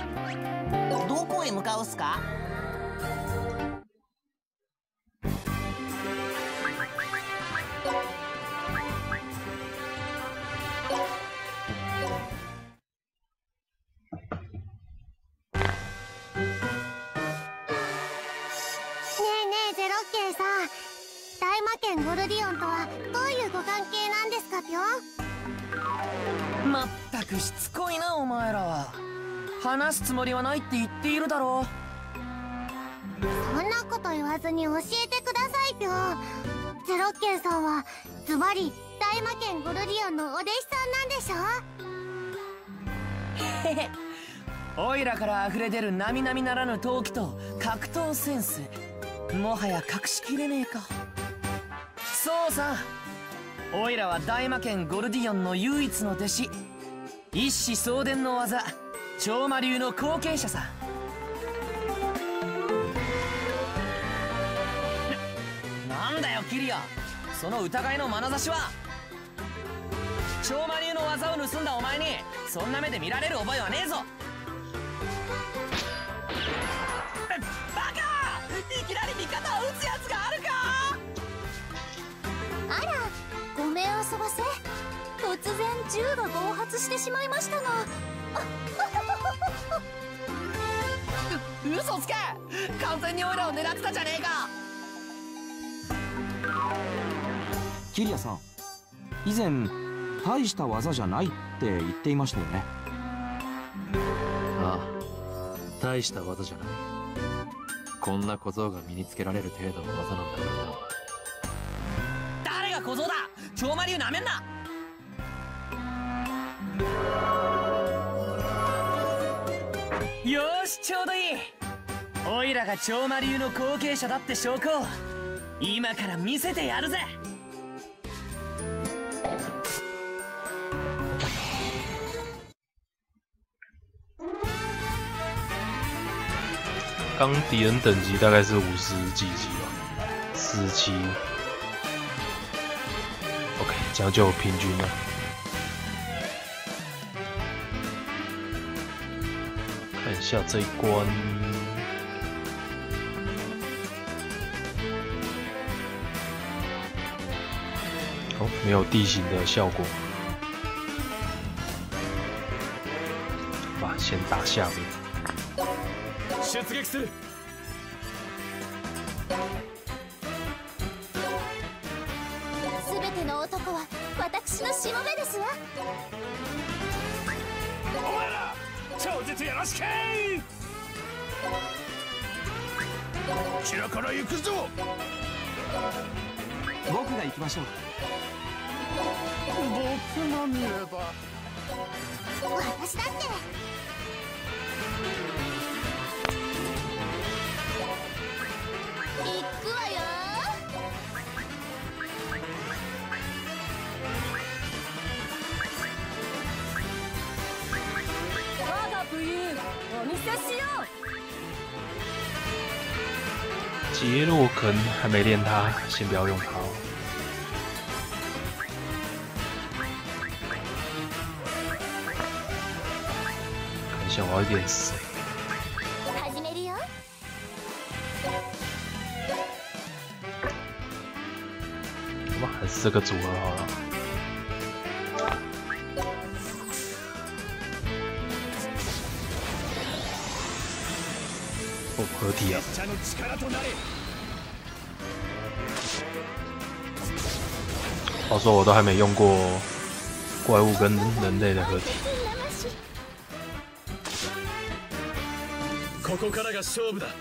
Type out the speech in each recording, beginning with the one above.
どこへ向かうっすか？ ゴルディオンとはどういうご関係なんですかぴょん。 まったくしつこいなお前らは。話すつもりはないって言っているだろう。 そんなこと言わずに教えてくださいぴょん。ゼロッケンさんはズバリ大魔剣ゴルディオンのお弟子さんなんでしょ？ へへ、オイラから溢れ出る並々ならぬ闘気と格闘センス、もはや隠しきれねえか。そうさ、オイラは大魔剣ゴルディオンの唯一の弟子、一子相伝の技超魔流の後継者さ。なんだよキリア、その疑いの眼差しは。超魔流の技を盗んだお前にそんな目で見られる覚えはねえぞ。バカ、いきなり味方を撃つやつがあるか。 あら、ごめんあそばせ。突然銃が暴発してしまいましたが。 嘘つけ、完全にオイラを狙ってたじゃねえか。 キリアさん、以前大した技じゃないって言っていましたよね。 ああ、大した技じゃない。こんな小僧が身につけられる程度の技なんだからな。 誰が小僧だ、超魔流なめんな。よーし、ちょうどいい。オイラが超魔流の後継者だって証拠を今から見せてやるぜ。 刚敌人等级大概是50几级吧，47。OK， 这样就平均了。看一下这一关，哦，没有地形的效果。吧，先打下面。 出撃する。 すべての男は私のしもべですわ。 お前ら超絶よろしく。こちらから行くぞ。 僕が行きましょう。 僕が見れば。 私だって。行くわよ。 我が武勇お見せしよう。 杰洛肯还没练他，先不要用他哦。看一下我要练谁。 始めるよ。 好吧，还是这个组合好了。哦，合体啊！话说我都还没用过怪物跟人类的合体。 ここからが勝負だ。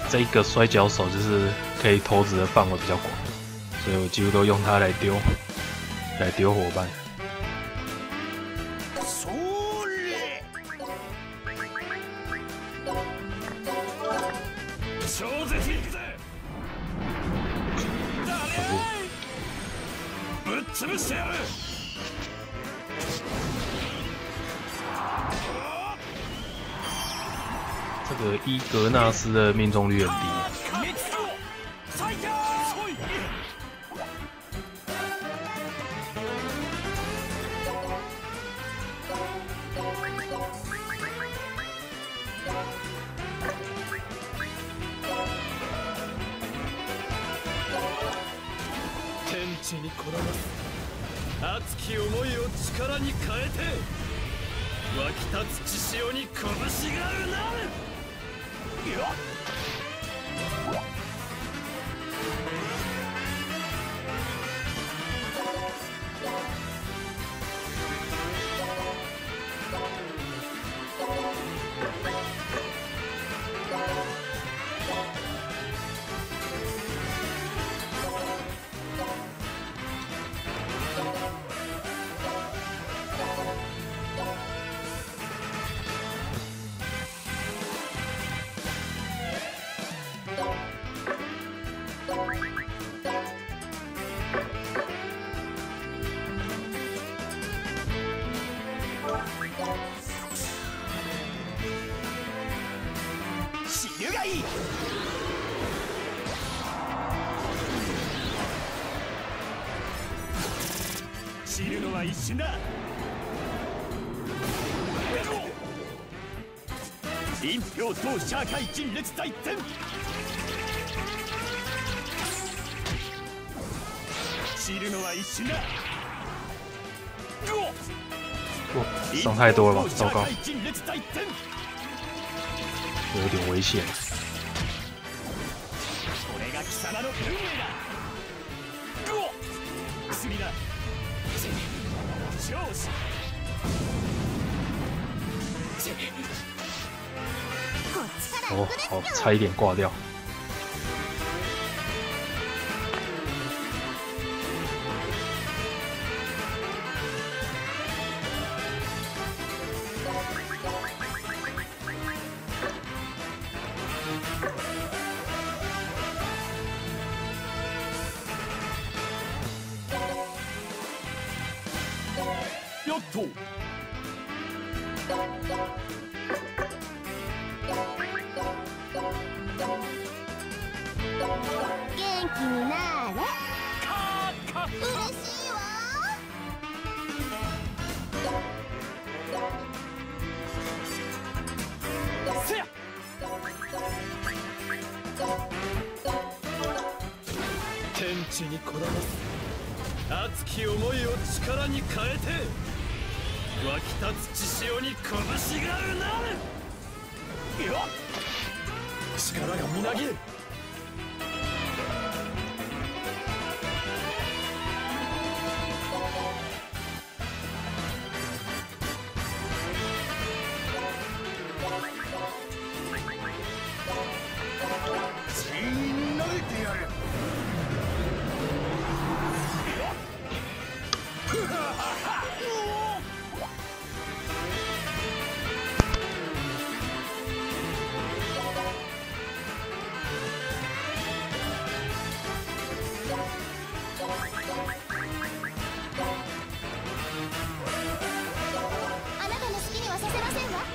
这一个摔跤手就是可以投掷的范围比较广，所以我几乎都用它来丢伙伴。 それ超絶いくぜぶっ潰してやる这个伊格纳斯的命中率很低。 天地にこだます熱き思いを力に変えて湧き立つ血潮に拳がうなる。死ぬがいい。死ぬのは一瞬だ。一票と社会人列大戦。死ぬのは一瞬だ。 哇，伤太多了吧，糟糕，有点危险。 これが貴様の運命だ。薬だ。上司。 哦，好，差一点挂掉。 よっと。 元気になーれ。嬉しいわ。 せや。天地にこだます熱き思いを力に変えて湧き立つ血潮に拳がうなる。よっ力がみなぎる。血に投げてやる。 あなたの好きにはさせませんわ。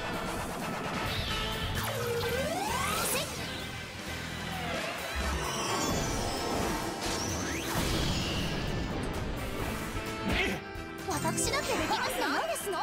私だってできますよ。何ですの？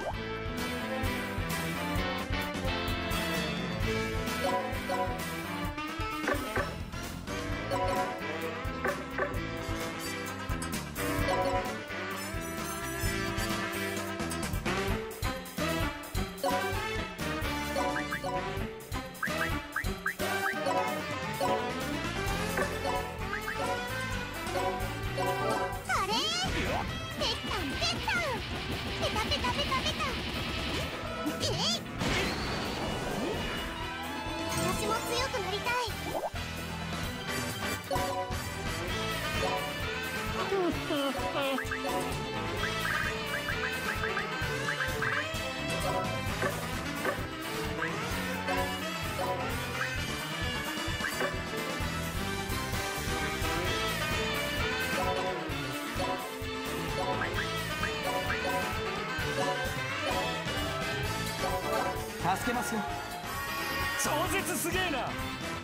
あれ？ペッタンペッタン。ペタペタペタペタ。私も強くなりたい。 助けますよ。 超絶すげえな。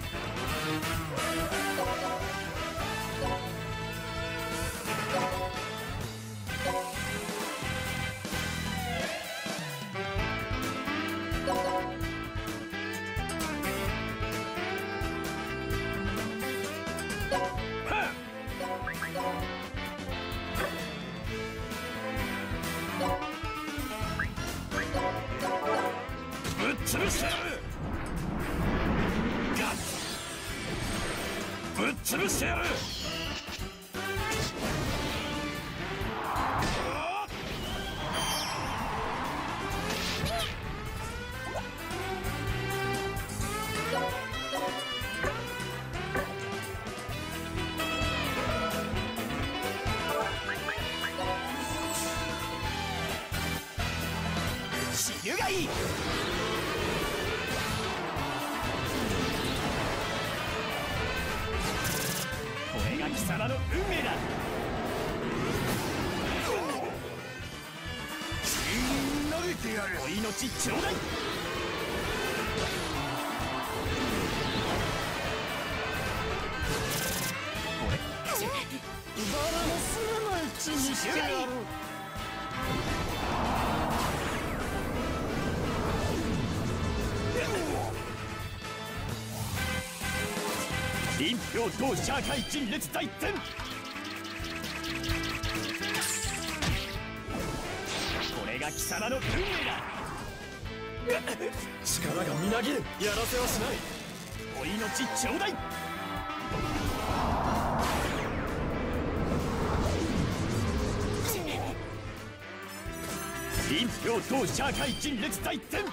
ぶっ潰してやる。ガッぶっ潰してやる。死ぬがいい。これが貴様の運命だ。投げてやる。お命ちょうだい。バラのすめないうちにしてやる。臨氷同社会陣列大戦。これが貴様の運命だ。力がみなぎる。やらせはしない。お命ちょうだい。臨氷同社会陣列大戦。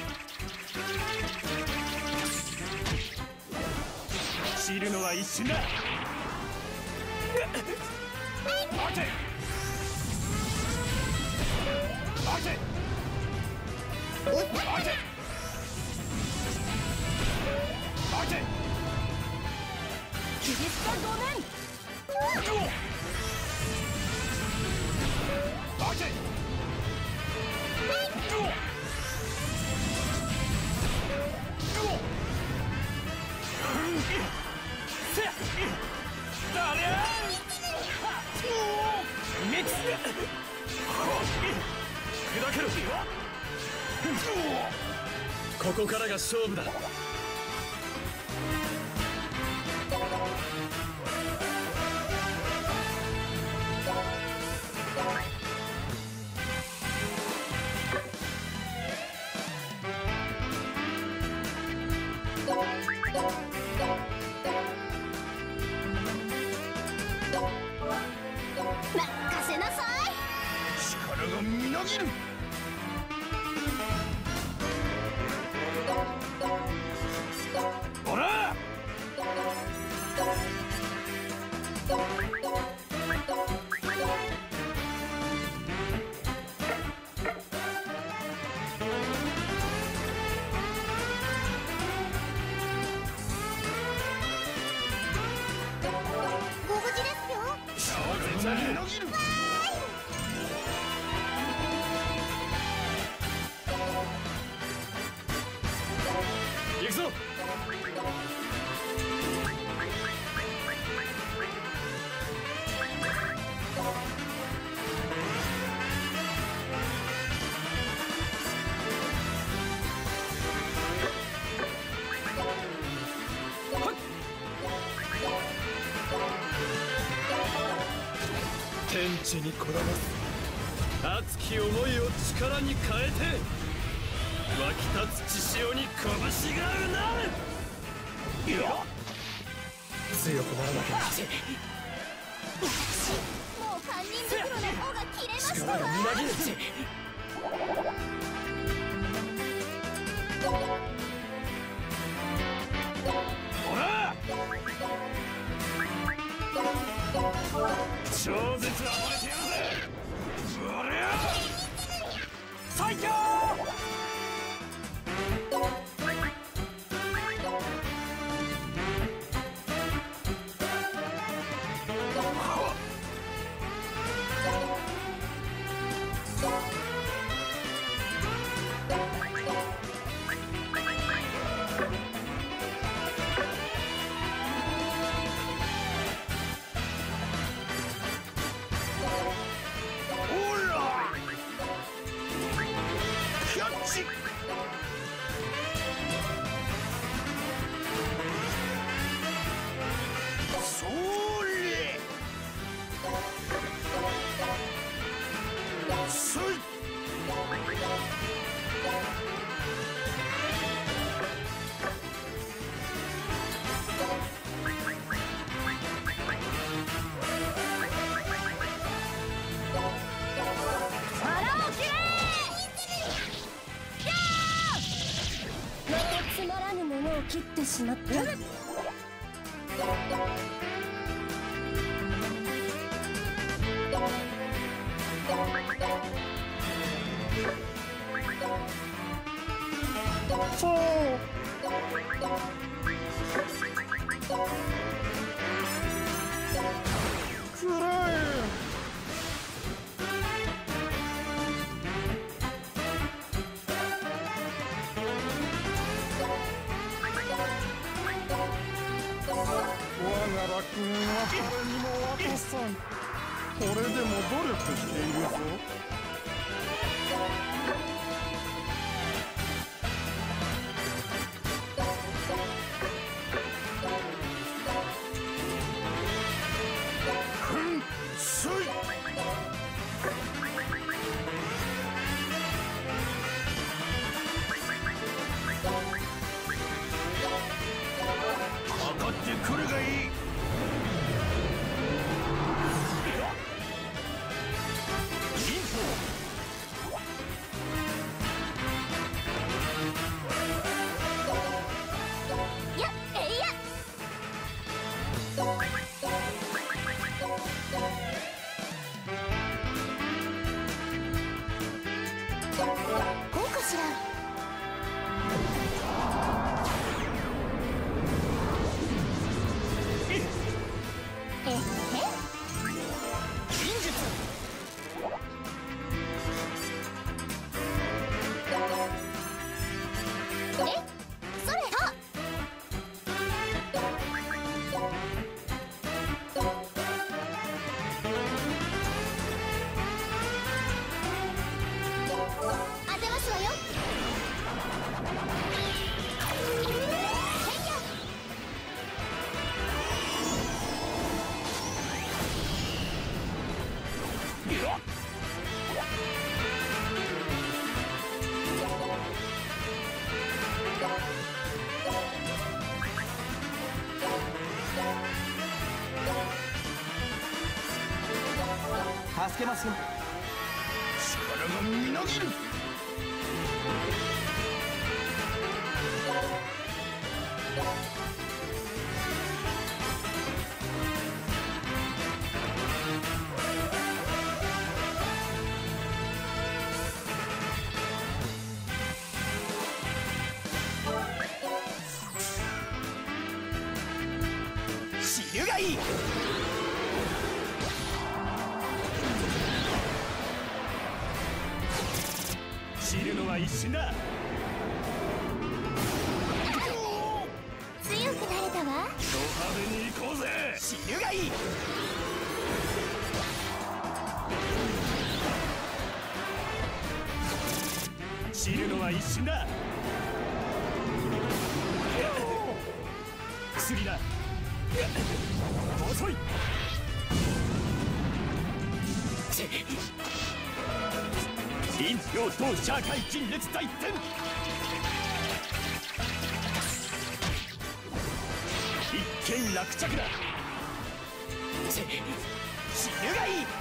知るのは一瞬だ。待て待て待て待て。 キリスタごめん。 待て。だりゃー砕けろ。ここからが勝負だ。 任せなさい。 力がみなぎる。ほら。 ご無事ですよ。 みなぎる。行くぞ。天地にこだます熱き思いを力に変えて湧き立つ血潮に拳がうなる。強くならなきゃ。 もう堪忍袋の方が切れましたわ。 力がみなぎる。ほら。超絶最強。 つまらぬものを切ってしまった。 誰にも渡さん。これでも努力しているぞ。 かかってくるがいい。 こうかしら。 助けますよ。 力がみなぎる。知るがいい。知るのは一瞬だ。 強くなれたわ。 ド派手に行こうぜ。知るがいい。知るのは一瞬だ。薬だ。遅い。臨氷等社会陳列大天。一件落着だ。死ぬがいい。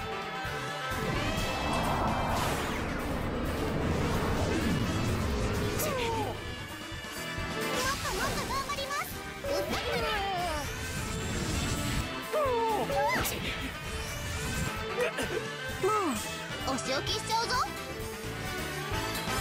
もうお仕置きしちゃうぞ。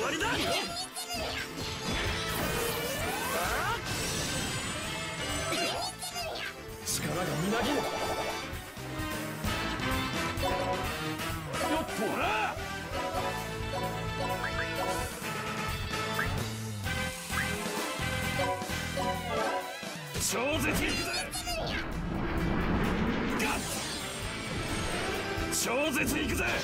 わりだ。力がみなぎる。よっとほら。超絶いくぜ。超絶いくぜ。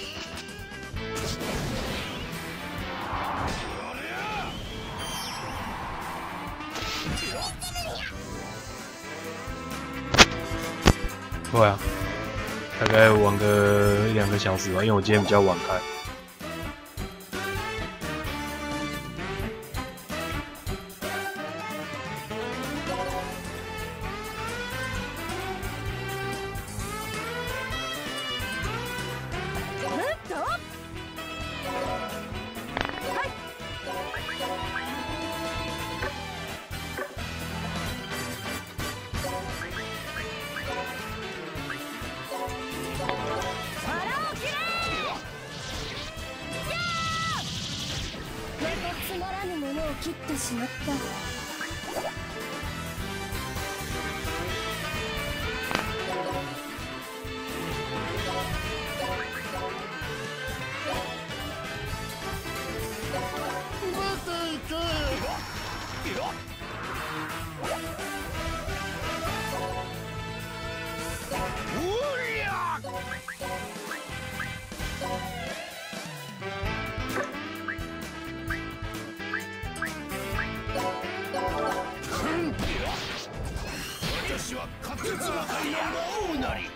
对啊，大概玩个1-2个小时吧，因为我今天比较晚开。 つまらぬものを切ってしまった。 私は確実な山王なり。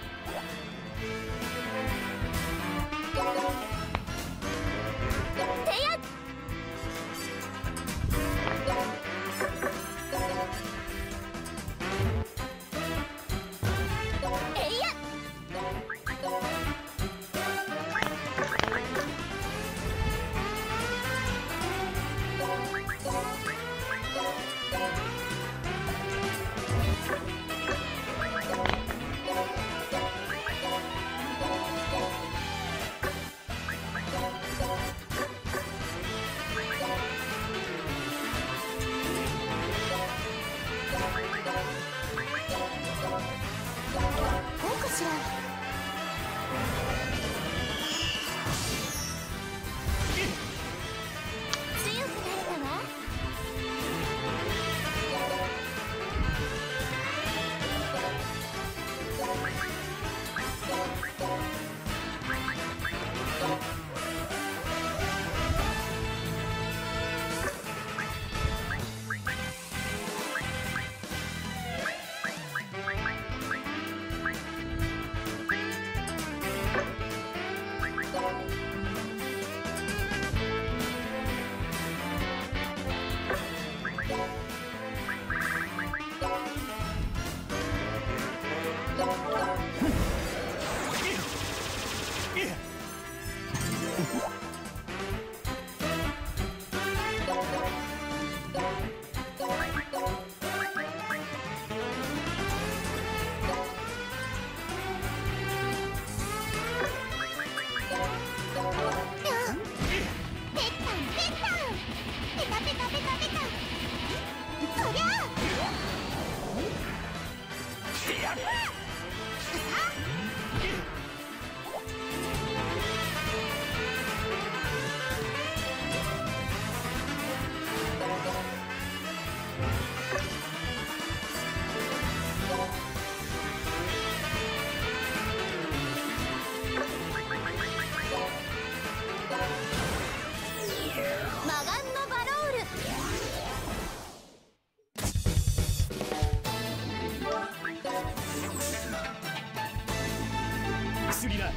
薬だ。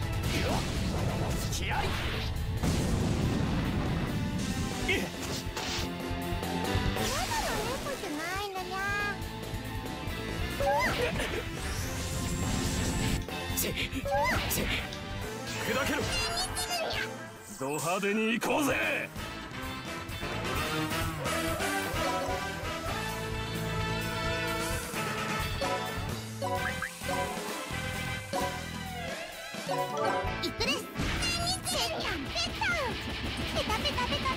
付き合い。砕けろ。ド派手に行こうぜ。 いくです。ペッタンペッタンペタペタペタ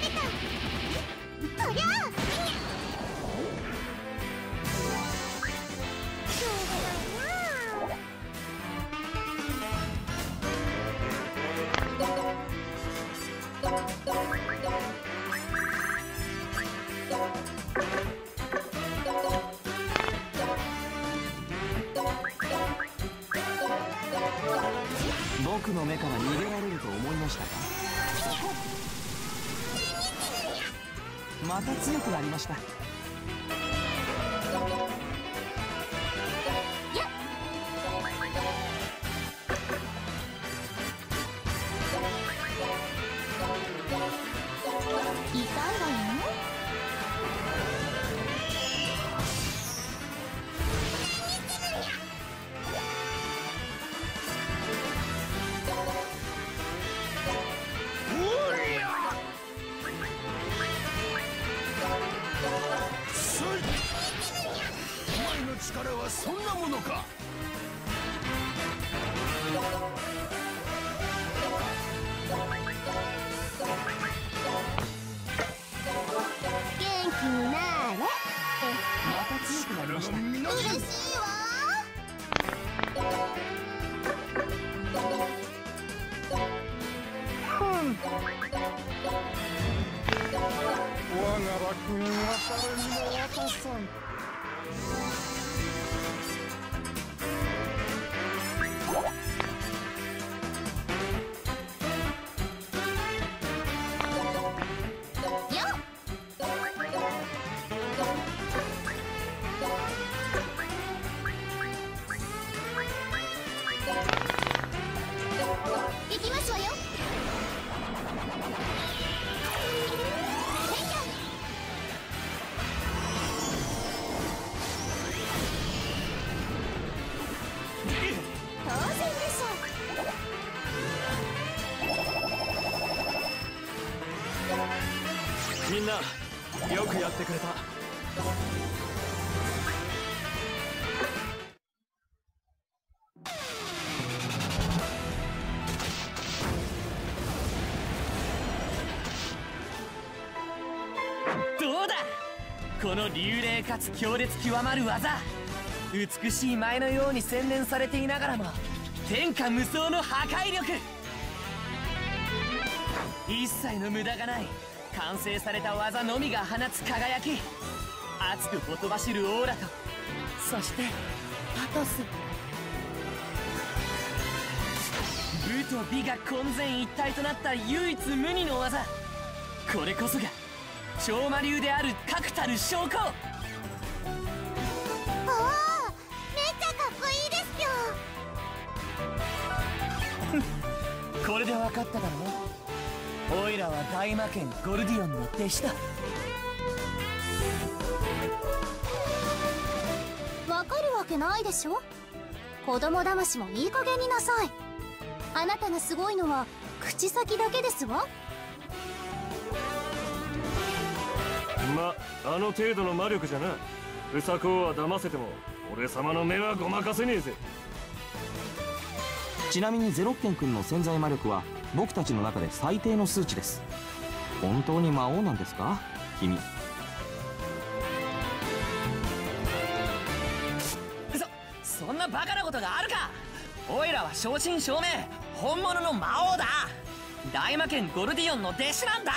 僕の目から逃げられると思いましたか？また強くなりました。 痛いわよ。 力はそんなものか。 元気になーれ。 また強くなりました。 嬉しいわ。 我が楽園は誰にも渡さん。 行きますわよ。当然でしみんなよくやってくれた。 どうだ、この流麗かつ強烈極まる技。美しい舞のように洗練されていながらも天下無双の破壊力。一切の無駄がない完成された技のみが放つ輝き、熱くほとばしるオーラと、そしてパトス。武と美が混然一体となった唯一無二の技。これこそが超魔流である確たる証拠。 おお、めっちゃかっこいいですよ。 これで分かっただろう。オイラは大魔剣ゴルディオンの弟子だ。 わかるわけないでしょ。子供騙しもいい加減になさい。あなたがすごいのは口先だけですわ。 ま、あの程度の魔力じゃな。うさこは騙せても俺様の目はごまかせねえぜ。 ちなみにゼロッケン君の潜在魔力は僕たちの中で最低の数値です。本当に魔王なんですか君。 そんなバカなことがあるか。オイラは正真正銘本物の魔王だ。大魔剣ゴルディオンの弟子なんだ。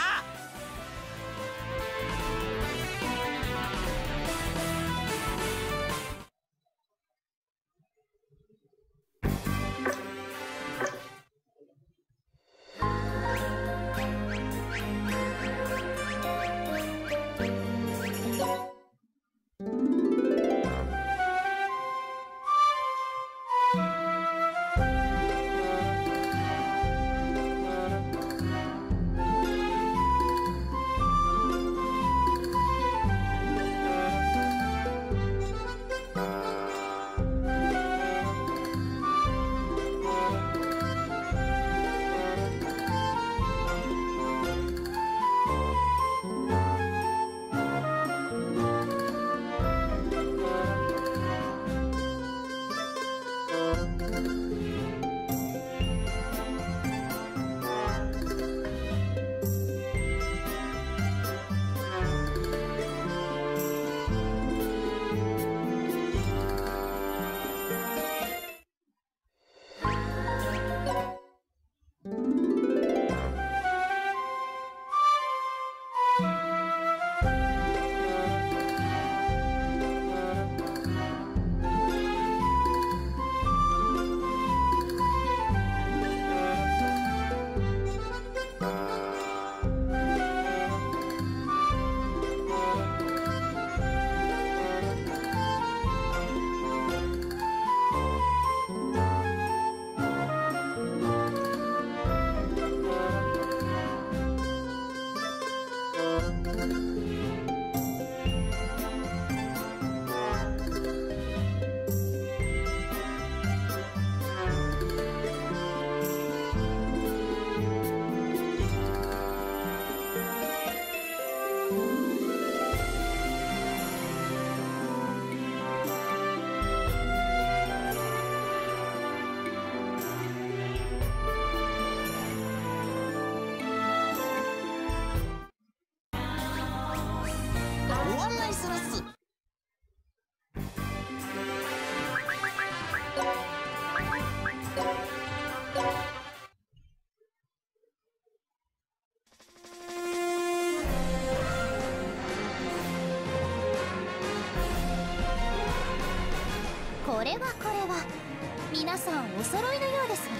皆さんお揃いのようですわね。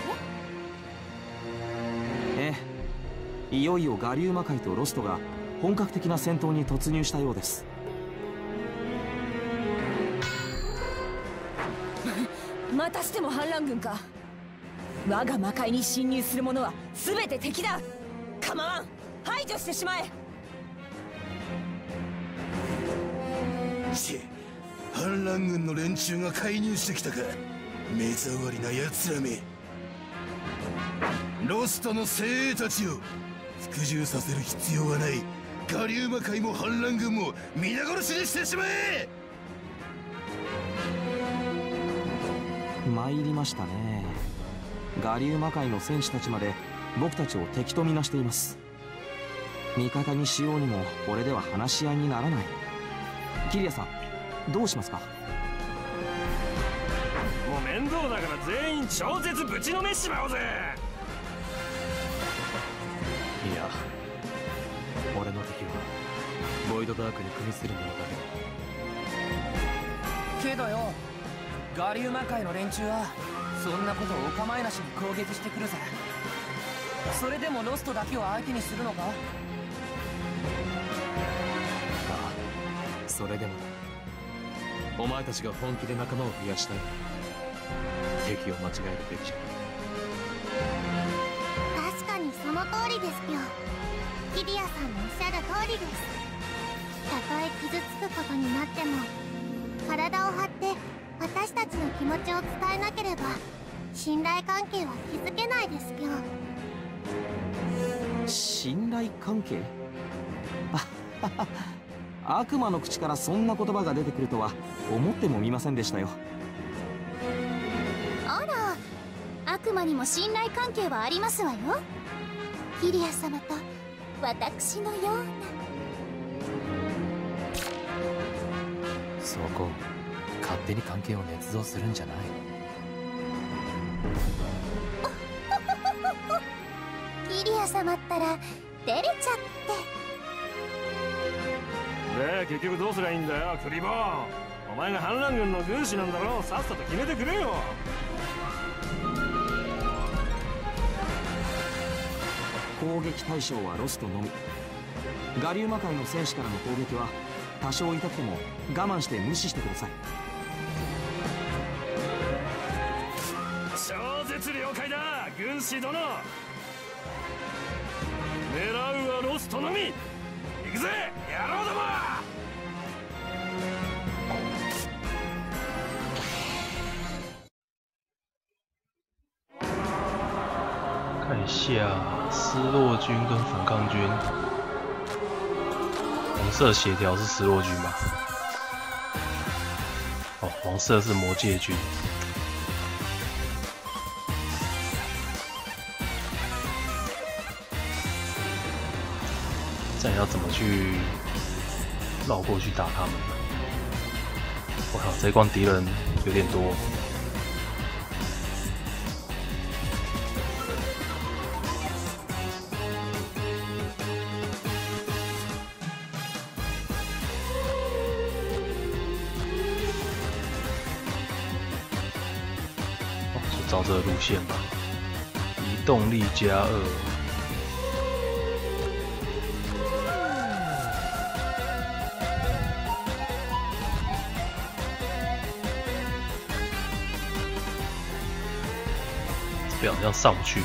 ええ、いよいよ我流魔界とロストが本格的な戦闘に突入したようです。 またしても反乱軍か。我が魔界に侵入する者は全て敵だ。構わん、排除してしまえ。 反乱軍の連中が介入してきたか。目障りな奴らめ。ロストの精鋭たちを服従させる必要はない。我流魔界も反乱軍も皆殺しにしてしまえ。 参りましたね。我流魔界の戦士たちまで僕たちを敵とみなしています。味方にしようにもこれでは話し合いにならない。キリアさん、どうしますか？ もう面倒だから全員超絶ぶちのめしちまおうぜ。 いや、俺の敵はボイドダークに組みする者だけだ。 けどよ、我流魔界の連中はそんなことお構いなしに攻撃してくるぜ。それでもロストだけを相手にするのか？ ああ、それでもだ。お前たちが本気で仲間を増やしたい。敵を間違えるべきじゃない。 確かにその通りですよ。キリアさんのおっしゃる通りです。たとえ傷つくことになっても体を張って私たちの気持ちを伝えなければ信頼関係は築けないですよ。 信頼関係？悪魔の口からそんな言葉が出てくるとは思ってもみませんでしたよ。 あら、悪魔にも信頼関係はありますわよ。キリア様と私のような。 そこ勝手に関係を捏造するんじゃない。 キリア様ったら照れちゃって。 で結局どうすりゃいいんだよクリボー。お前が反乱軍の軍師なんだろ。さっさと決めてくれよ。 攻撃対象はロストのみ。我流魔界の戦士からの攻撃は多少痛くても我慢して無視してください。 超絶了解だ軍師殿。狙うはロストのみ。行くぜ野郎ども。 看一下失落军跟反抗军，红色协调是失落军吧？哦，黄色是魔界军。这样要怎么去绕过去打他们呢？我靠，这一关敌人有点多。照这个路线吧，移动力+2。这边好像上不去。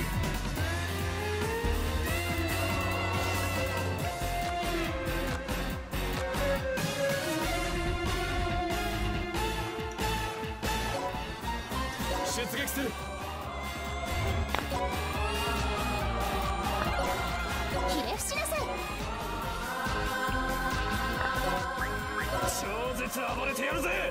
出撃する。 ひれ伏しなさい。 超絶暴れてやるぜ。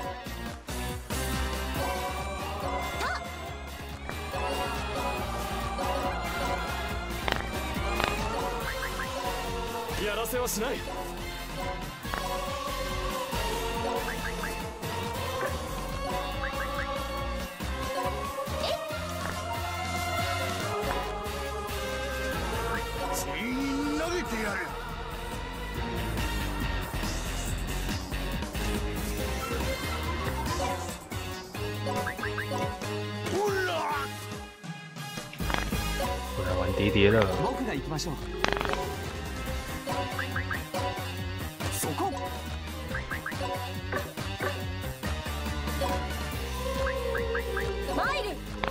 やらせはしない。投げてやる。 叠叠了。 僕が行きましょう。そこ。 マイル。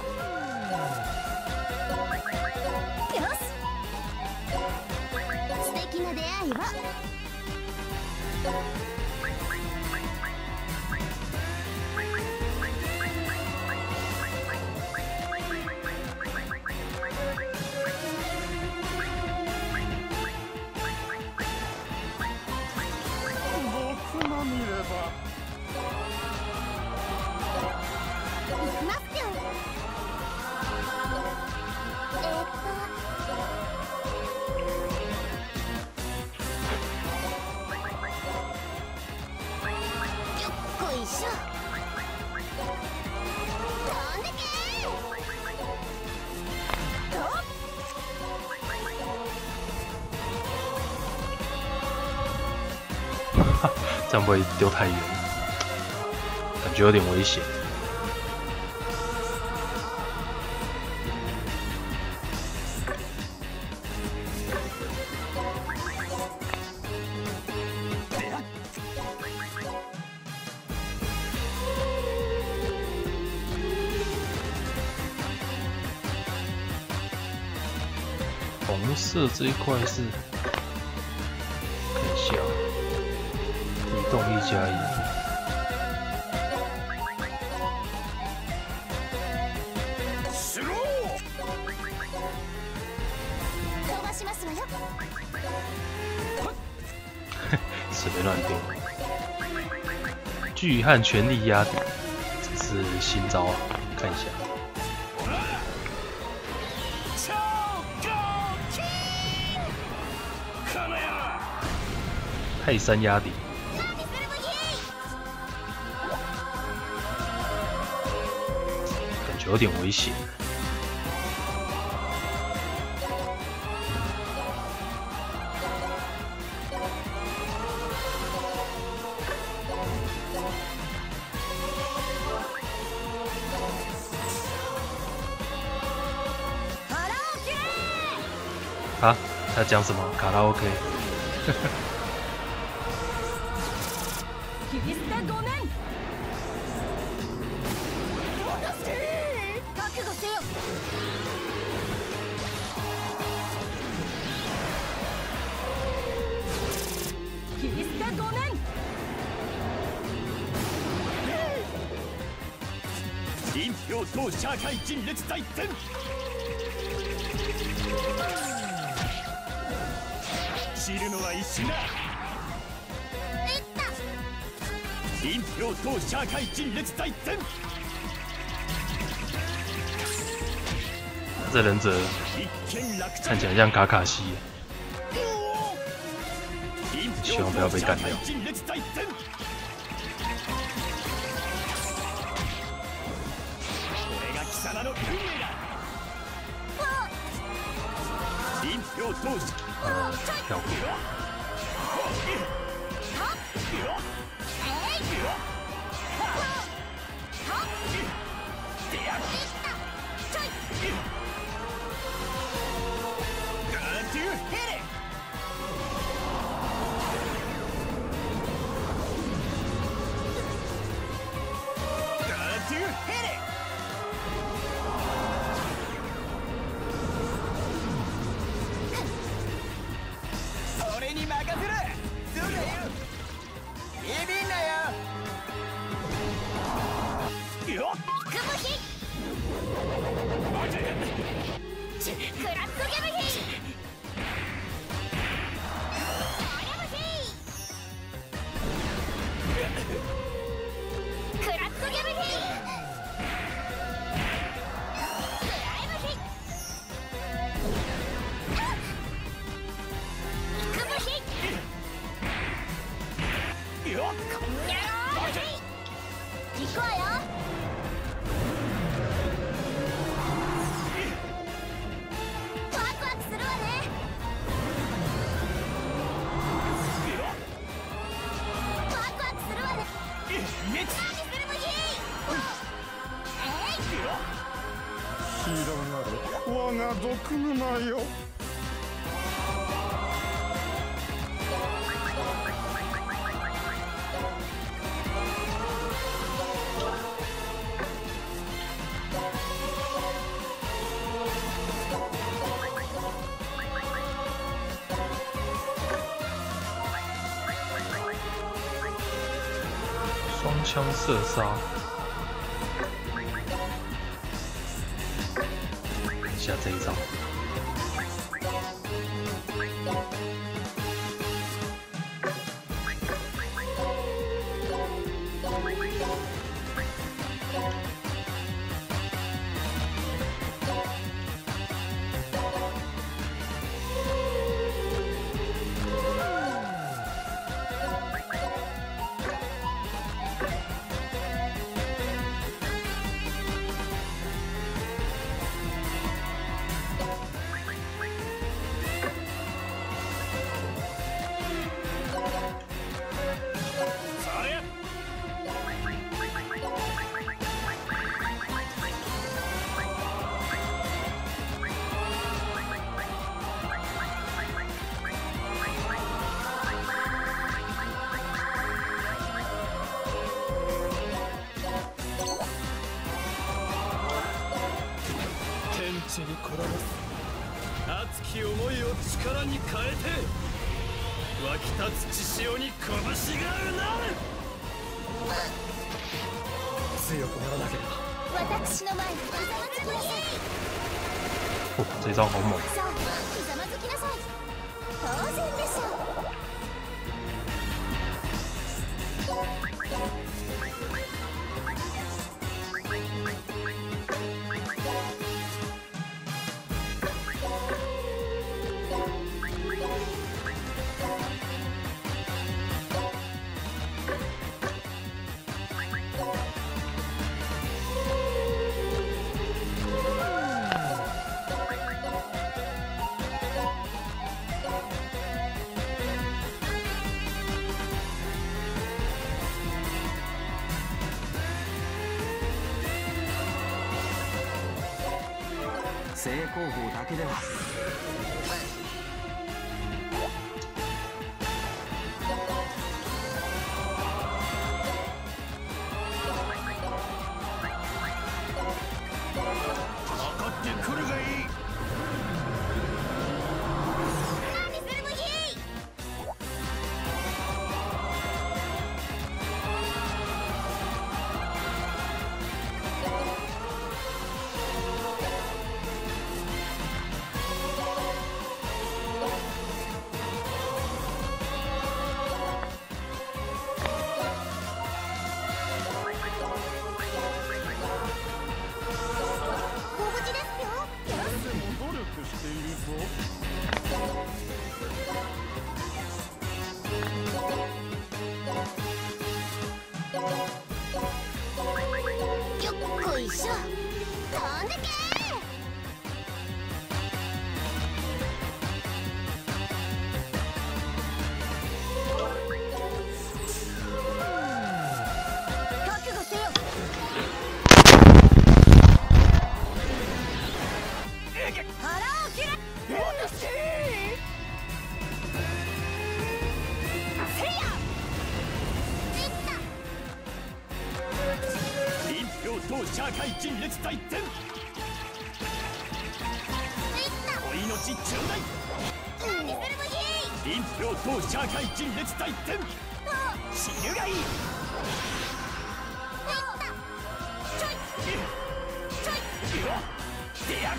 よし。 素敵な出会いを。 僕の見れば行きますよ。よっこいしょ。飛んでけ这样不会丢太远，感觉有点危险。红色这一块是，看一下，移动1+1。 飛ばしますわよ。 随便乱丢。巨汉全力压底，这是新招啊，看一下。泰山压底，感觉有点危险。啊，他讲什么？卡拉 OK。 キリスタごめん。覚悟せよ。キリスタごめん。 臨氷等社会人列大戦。知るのは一瞬だ。臨氷等社会人列大戦。 这忍者看起来像卡卡西，希望不要被干掉。跳过。 俺に任せる。そうだよ。ビビんなよ。よっ。 クブヒ。クラックゲブヒ。クラックゲブヒ。行くわよ。ワクワクするわね。ワクワクするわね。何するブヒ。 広がる我が毒沼よ。 双枪射杀。看一下这一招。 地にこだます熱き思いを力に変えて湧き立つ血潮に拳がうなる。強くならなければ私の前にひざまずきなさい。 哦，这一招好猛！ さあひざまずきなさい。当然でしょう。 正攻法だけではかかってくるがいい。 何するのひい。よっこいしょ。飛んでけ覚悟せよ。腹を切れ。せいや当社会人列大戦お命ちょうだい。 何するのひ臨氷当社会人列大戦死ぬがいい。 ちょいちょい出やが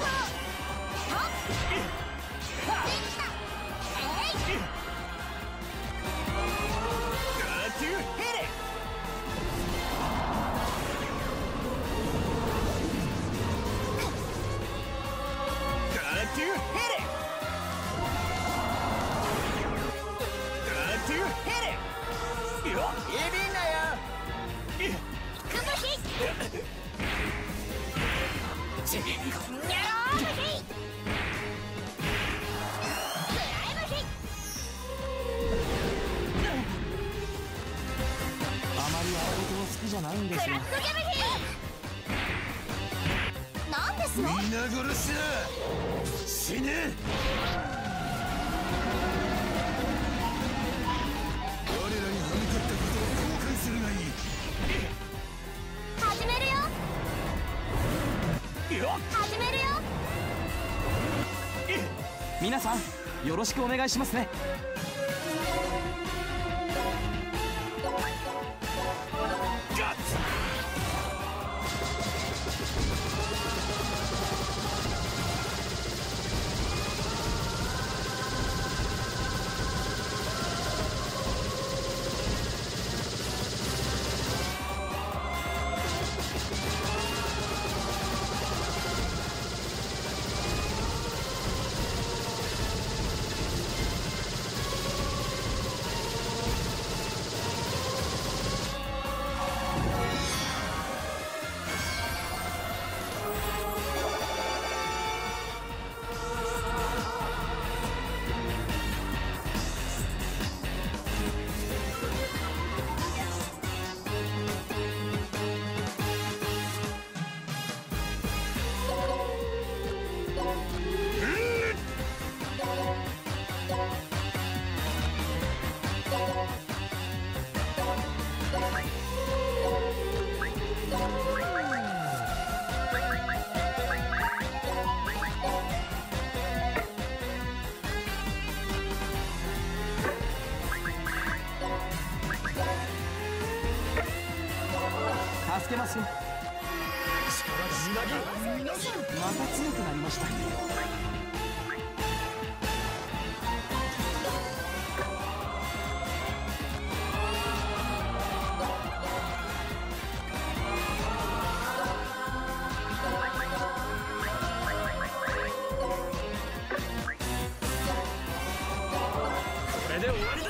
あまりやること好きじゃないんですよ。 なんですますよ。 皆殺しだ。死ね。我らに歯向かったことを後悔するがいい。 始めるよ。始めるよ。 皆さんよろしくお願いしますね。助けますよ。また強くなりました。 これで終わりだ。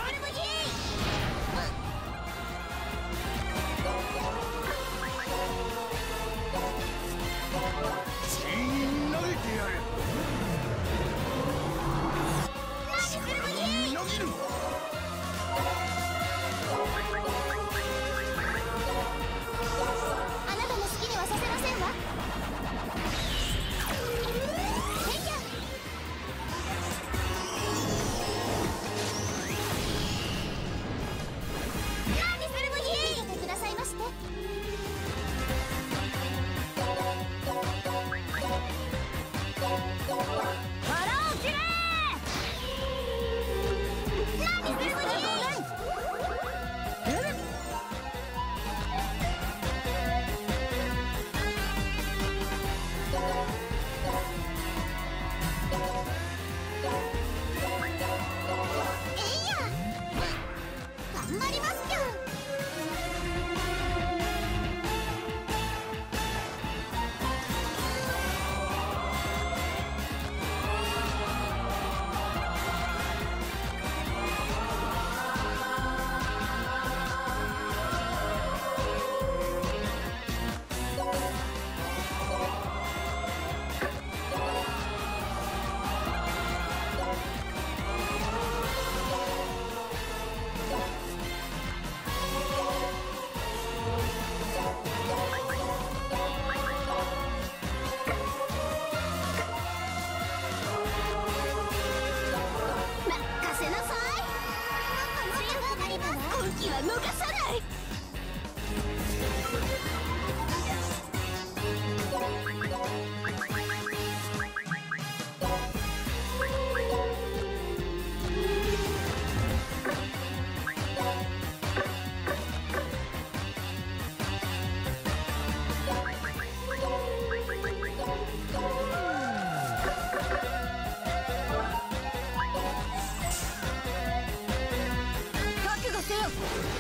あなたの好きにはさせませんわ。何するのじ。聞いてくださいまして。腹を切れ。何するのじ。頑張りますぴょん。任せなさい。強くなります。今季は逃さない。覚悟せよ。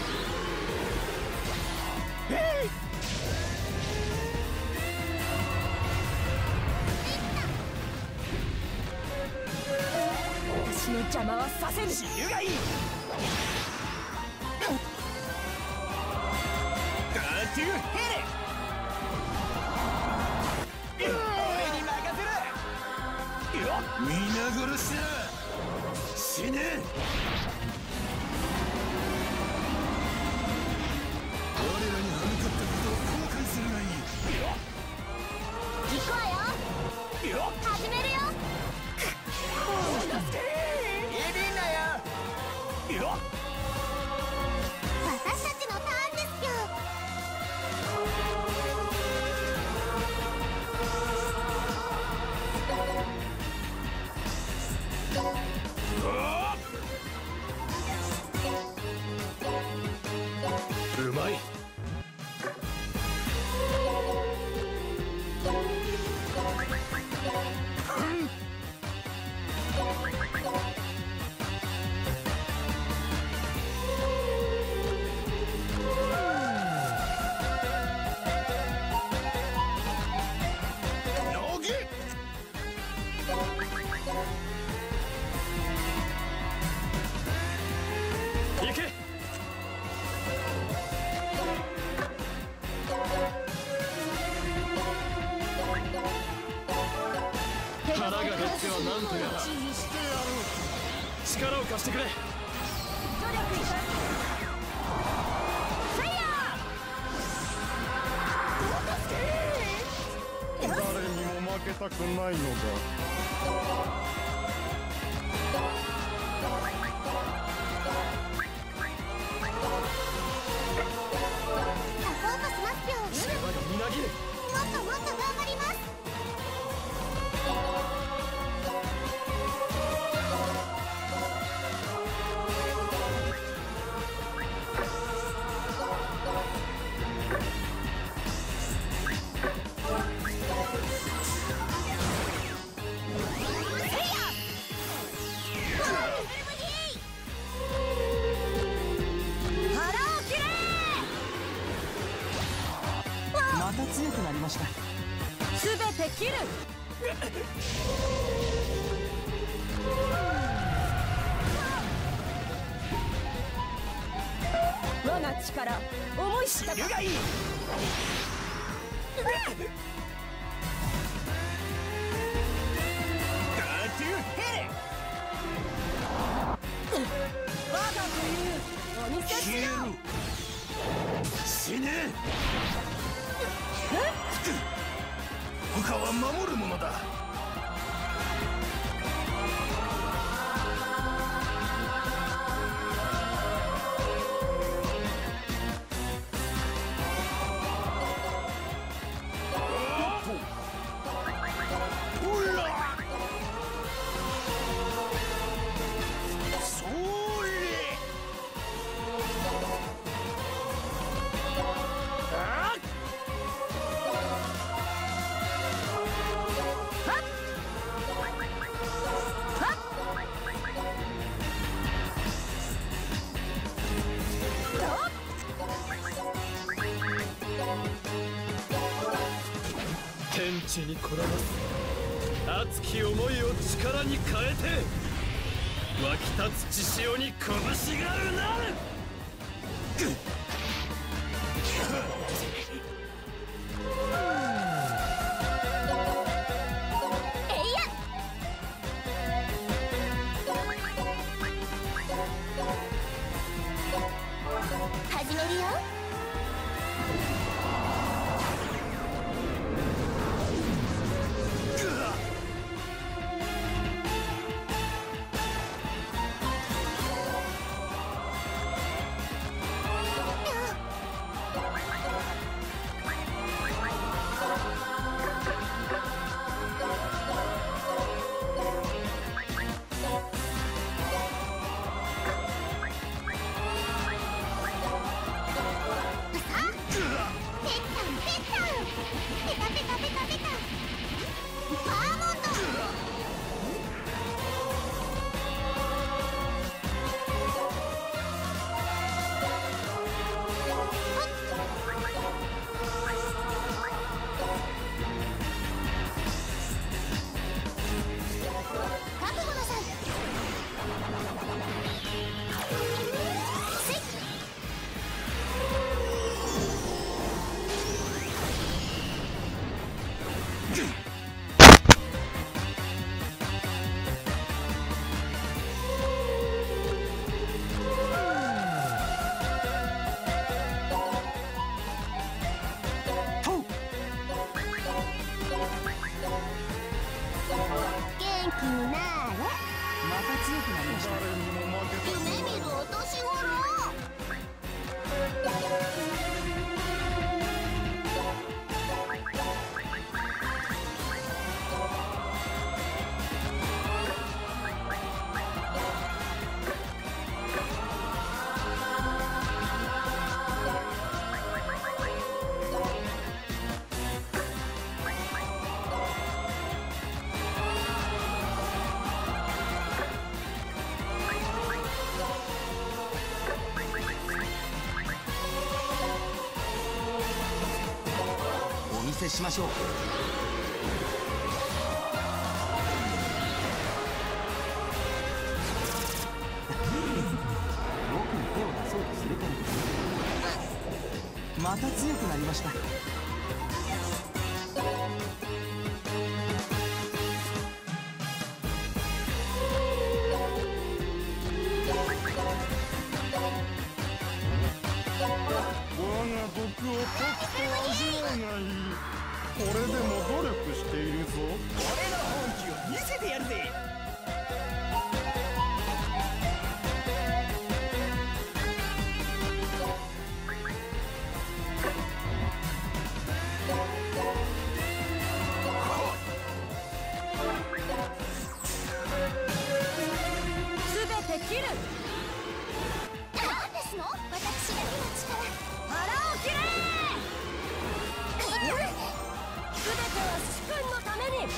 私の邪魔はさせぬ。 自由がいい。ガーテューヘレ。俺に任せる。皆殺しだ。死ね。我らに歯向かったことを後悔するがいい。 行くわよ。 私たちのターンですよ。 うまい。行け。腹が減ってはなんとやら。力を貸してくれ。 誰にも負けたくないのだ。 サポートしますよ。 力がみなぎる。 もっともっと頑張ります。 また強くなりました。 すべて切る。我が力思い知ったか。我がというお見せしよう。 死ね。他は守るものだ。天地にこだます熱き思いを力に変えて湧き立つ血潮に拳がうなる。 始めるよ。 せしましょう。僕に手を出そうとするからです。また強くなりました。 毒をとくと味わいがいい。これでも努力しているぞ。 俺の本気を見せてやるぜ。 全て切る。 なんですの？私だけの力。 腹を切れ。全ては主君のために。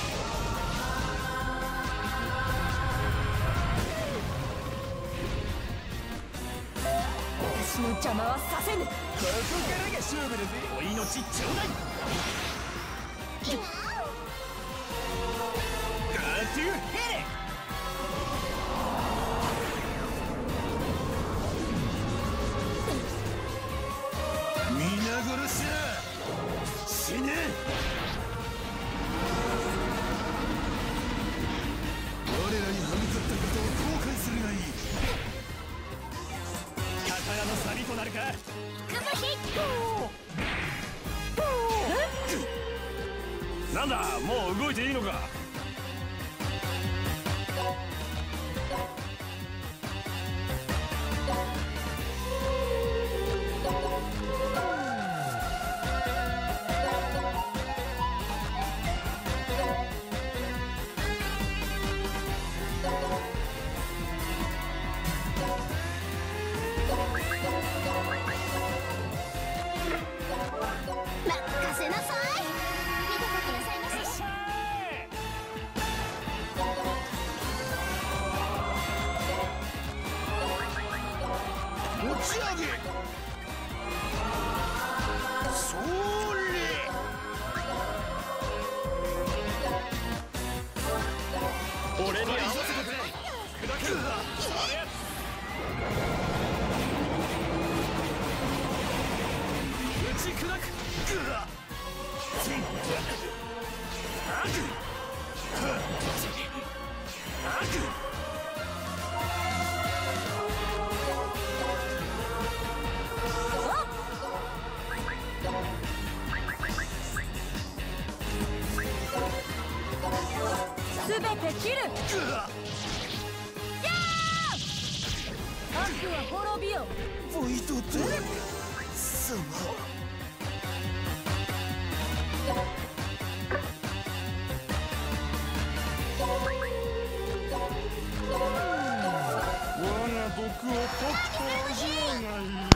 私の邪魔はさせぬ。 ここからが勝負だぜ。お命ちょうだい。ガートゥヘレ。皆殺しだ。死ね。我らにはみ出ったことを後悔するがいい。宝のサビとなるか。なんだ、もう動いていいのか。 任せなさい。見ててくださいませ。 持ち上げ。それ。俺に合わせてくれ。砕く。それ。打ち砕く。 全て切る。悪は滅びよ。 ボイドテ様。 我が毒をとくと味わいがいい。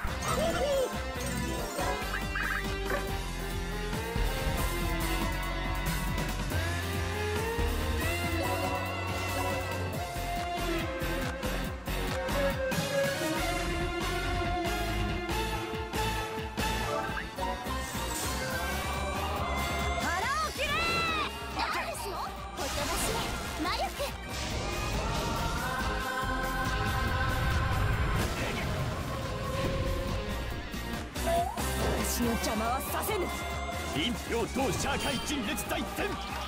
私の邪魔はさせぬ。 一票同社会人列大戦。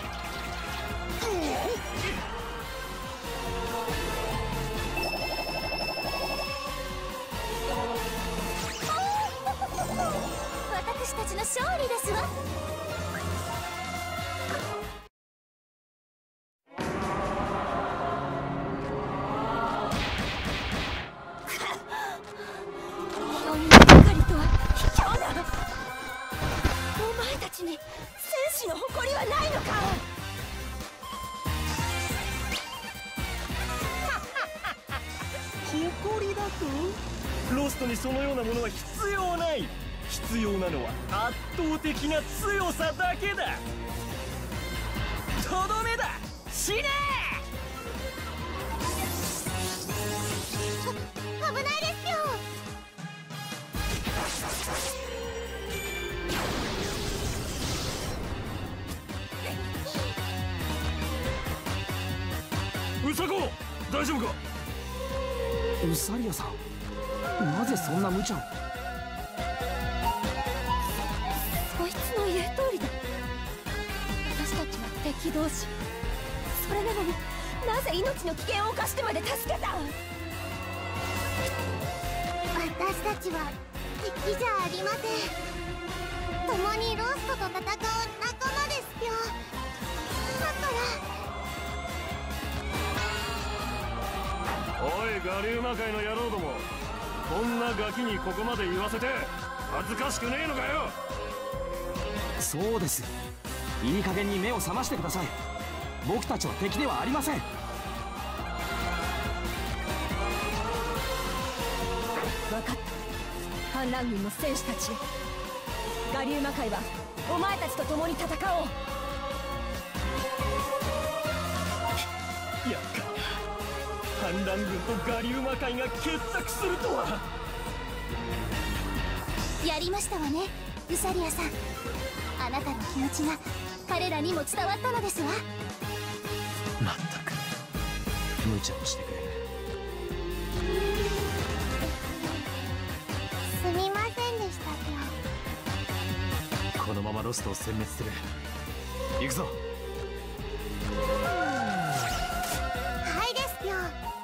私たちの勝利ですわ。 4人ばかりとは卑怯な。お前たちに戦士の誇りはないのか。 誇りだと？ロストにそのようなものは必要ない。必要なのは圧倒的な強さだけだ。とどめだ。死ね。 危ないですよ。 大丈夫か？ ウサリアさん、なぜそんな無茶を。 そいつの言う通りだ。私たちは敵同士。それなのになぜ命の危険を冒してまで助けた？ 私たちは敵じゃありません。共にローストと戦う仲間ですよ。だからおいガリウマ界の野郎ども、こんなガキにここまで言わせて恥ずかしくねえのかよ。 そうです、いい加減に目を覚ましてください。僕たちは敵ではありません。 分かった。反乱軍の戦士たちよ、ガリウマ界はお前たちと共に戦おう。 やっか、反乱軍とガリウマ界が結託するとは。 やりましたわね、ウサリアさん。あなたの気持ちが彼らにも伝わったのですわ。 まったく無茶をしてくれる。 すみませんでしたこのままロストを殲滅する。行くぞ。 はいですよ。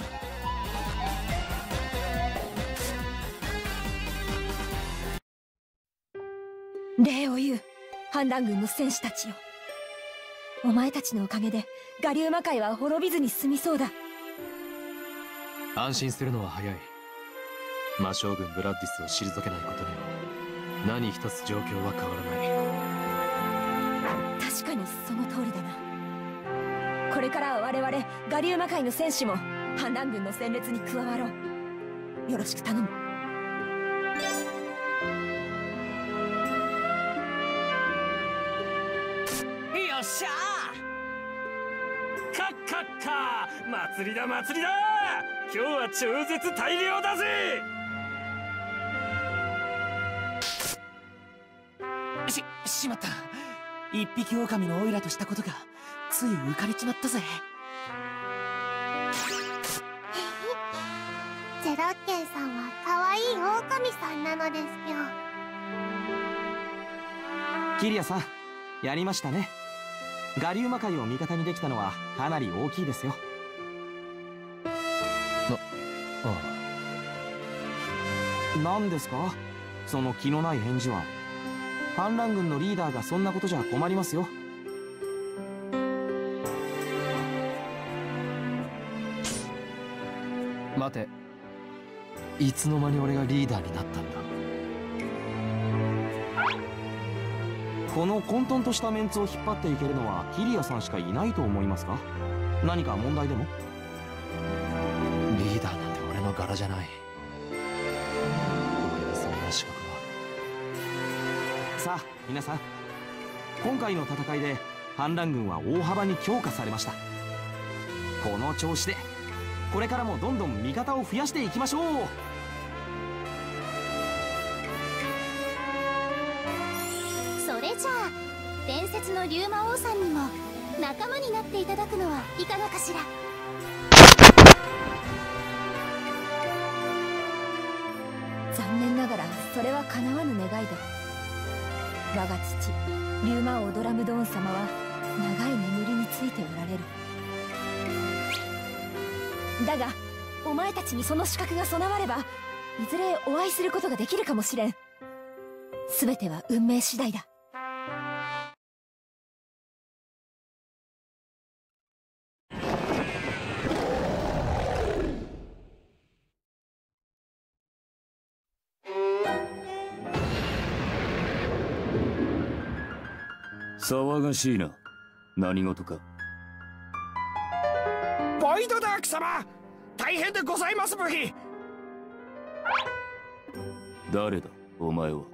礼を言う、反乱軍の戦士たちよ。お前たちのおかげでガリウマ界は滅びずに済みそうだ。 安心するのは早い。魔将軍ブラッディスを退けないことには何一つ状況は変わらない。 確かにその通りだな。これからは我々ガリウマ界の戦士も反乱軍の戦列に加わろう。よろしく頼む。 よっしゃー、カッカッカー、祭りだ祭りだ。今日は超絶大量だぜ。 しまった。一匹狼のオイラとしたことがつい浮かれちまったぜ。 ゼロッケンさんは可愛い狼さんなのですよ。 キリアさん、やりましたね。ガリウマ界を味方にできたのはかなり大きいですよ。何ですかその気のない返事は。反乱軍のリーダーがそんなことじゃ困りますよ。 待て、いつの間に俺がリーダーになったんだ。 この混沌としたメンツを引っ張っていけるのはキリアさんしかいないと思いますか？何か問題でも？ リーダーなんて俺の柄じゃない。俺にそんな資格は。 さあ皆さん、今回の戦いで反乱軍は大幅に強化されました。この調子でこれからもどんどん味方を増やしていきましょう。 それじゃあ伝説の竜魔王さんにも仲間になっていただくのはいかがかしら。 残念ながらそれは叶わぬ願いだ。我が父竜魔王ドラムドーン様は長い眠りについておられる。だがお前たちにその資格が備わればいずれお会いすることができるかもしれん。全ては運命次第だ。 騒がしいな。何事か。 ボイドダーク様、大変でございますブヒ。 誰だお前は。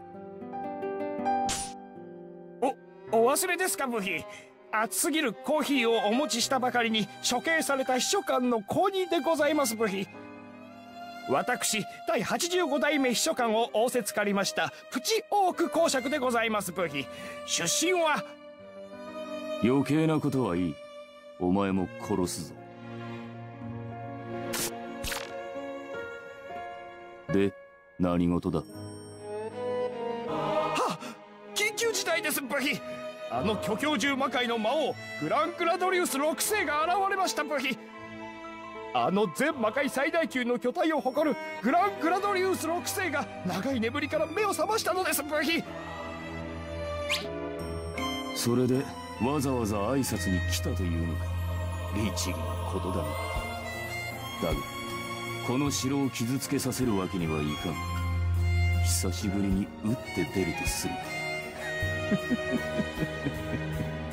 お忘れですかブヒ。熱すぎるコーヒーをお持ちしたばかりに処刑された秘書官の後任でございますブヒ。私第85代目秘書官を仰せつかりましたプチオーク公爵でございますブヒ。出身は。 余計なことはいい。お前も殺すぞ。 で何事だ？ はっ、緊急事態ですブヒ。あの巨鏡獣魔界の魔王グラングラドリウス6世が現れましたブヒ。あの全魔界最大級の巨体を誇るグラングラドリウス6世が長い眠りから目を覚ましたのですブヒ。 それでわざわざ挨拶に来たというのか。律儀なことだな。だがこの城を傷つけさせるわけにはいかん。久しぶりに打って出るとする。